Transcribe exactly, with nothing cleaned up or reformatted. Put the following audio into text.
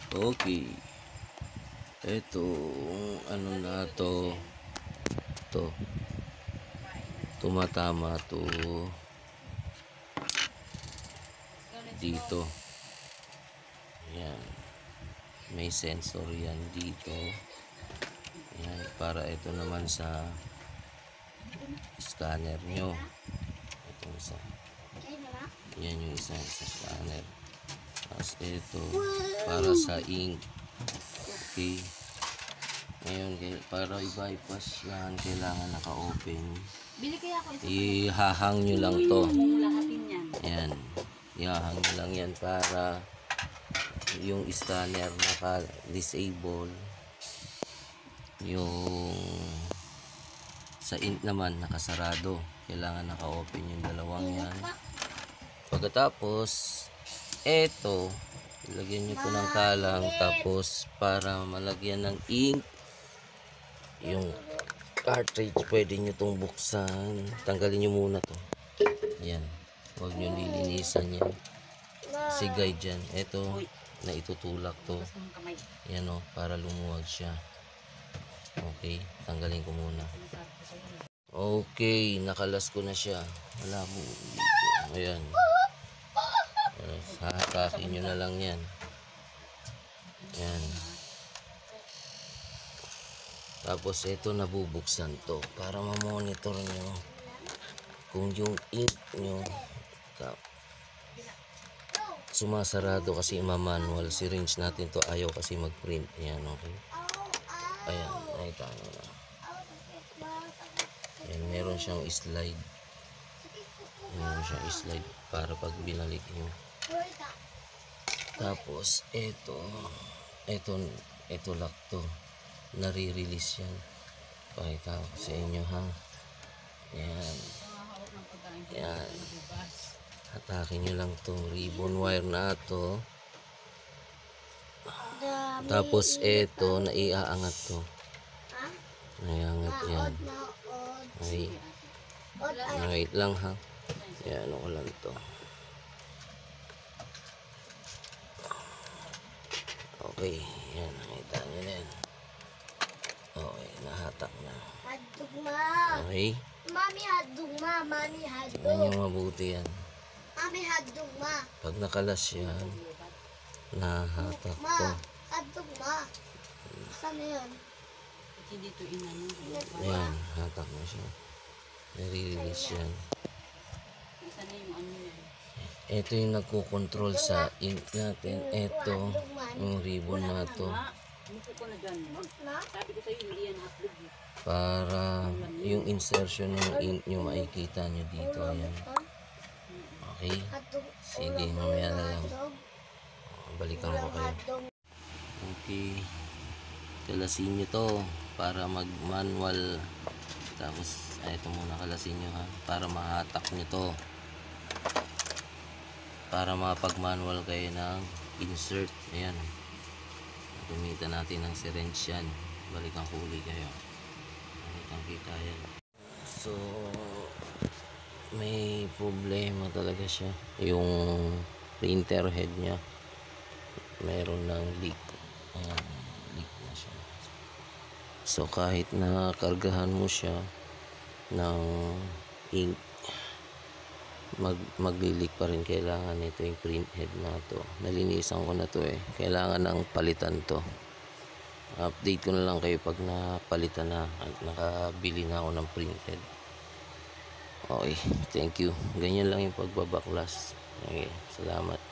Okay. Ito, ano na to. To. Tumatama to dito. Yan. May sensor yan dito. Yan. Para ito naman sa scanner nyo. Ito isa. Yan yung isa sa scanner. Tapos ito para sa ink. Okay. Ngayon, para i-bypass yan, kailangan naka-open. Ihahang nyo lang to. Yan. Ihahang nyo lang yan para yung scanner naka-disable. Yung sa ink naman nakasarado. Kailangan naka-open yung dalawang yan. Pagkatapos, eto, ilagyan nyo to ng talang. Tapos, para malagyan ng ink, yung cartridge, pwede nyo tong buksan. Tanggalin nyo muna to. Yan. Huwag nyo lilinisan yan. Kasi guide dyan. Eto, na itutulak to. Yan o, para lumuwag siya. Okay, tanggalin ko muna. Okay, nakalas ko na siya. Wala mo dito. Ayan. Hahatakin nyo na lang yan. Yan. Tapos ito nabubuksan to para ma-monitor nyo kung yung ink nyo sumasarado, kasi ma-manual syringe natin to. Ayaw kasi mag-print. Yan, okay. Ayan, nakita nyo na. Yan, meron siyang slide. Meron siyang slide para pag binalik nyo. Tapos ito, ito, ito lock to. Nare-release yan. Pakita ko sa inyo, ha. Yan. Yan. Hatakin nyo lang tong ribbon wire na to. Tapos ito, naiaangat to. Naiangat yan. Ay. Wait lang, ha. Yan, ano ko lang to. Okay, yan, nakita nyo na yan. Okay, nahatak na. Hadugma. Okay. Mami hadugma, mami hadug. Tingnan nyo mabuti yan. Mami hadugma. Pag nakalas yan, nahatak to. Hadugma. Saan yun? Dito inano. Yan, hatak na siya. Nare-release yan. Sana yung ano yan. Ito yung nagko-control sa ink natin. Ito, yung ribbon na to. Mupo ko na dyan. Sabi ko sa'yo, hindi yan upload. Para yung insertion ng ink nyo makikita nyo dito. Ayan. Okay. Sige, mamaya na lang. Balikan ko kayo. Okay. Kalasin nyo to para mag-manual. Tapos, ito muna kalasin nyo, ha. Para mahatak nyo to. Para mapag-manual kayo ng insert. Ayan. Gamitan natin ng syringe yan. Balikan ko uli kayo. Balikan kita yan. So, may problema talaga siya. Yung printer head nya meron ng leak. Ayan, leak na siya. So, kahit na kargahan mo siya ng ink, mag maglilik pa rin. Kailangan ito yung print head na to. Nalinisan ko na to eh. Kailangan ng palitan to. Update ko na lang kayo pag napalitan na at nakabili na ako ng print head. Okay, thank you. Ganyan lang yung pagbabaklas. Okay, salamat.